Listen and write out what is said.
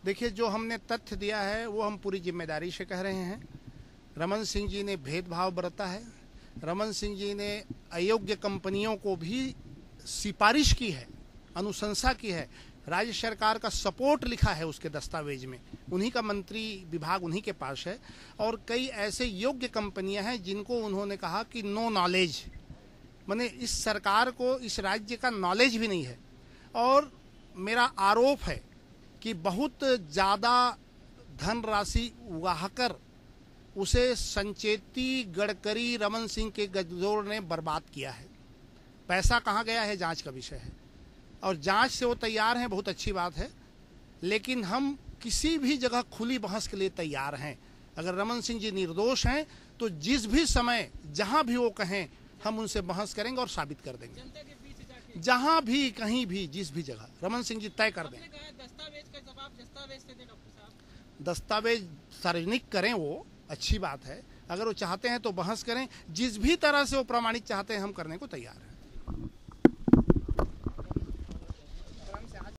देखिए, जो हमने तथ्य दिया है वो हम पूरी जिम्मेदारी से कह रहे हैं। रमन सिंह जी ने भेदभाव बरता है। रमन सिंह जी ने अयोग्य कंपनियों को भी सिफारिश की है, अनुशंसा की है। राज्य सरकार का सपोर्ट लिखा है उसके दस्तावेज में, उन्हीं का मंत्री विभाग उन्हीं के पास है। और कई ऐसे योग्य कंपनियां हैं जिनको उन्होंने कहा कि नो नॉलेज, माने इस सरकार को इस राज्य का नॉलेज भी नहीं है। और मेरा आरोप है कि बहुत ज़्यादा धनराशि उगाहकर उसे संचेती गडकरी रमन सिंह के गठजोड़ ने बर्बाद किया है। पैसा कहाँ गया है जांच का विषय है, और जांच से वो तैयार हैं, बहुत अच्छी बात है। लेकिन हम किसी भी जगह खुली बहस के लिए तैयार हैं। अगर रमन सिंह जी निर्दोष हैं तो जिस भी समय जहां भी वो कहें हम उनसे बहस करेंगे और साबित कर देंगे। जहां भी, कहीं भी, जिस भी जगह रमन सिंह जी तय कर दें। दस्तावेज सार्वजनिक करें, वो अच्छी बात है। अगर वो चाहते हैं तो बहस करें, जिस भी तरह से वो प्रामाणिक चाहते हैं हम करने को तैयार हैं।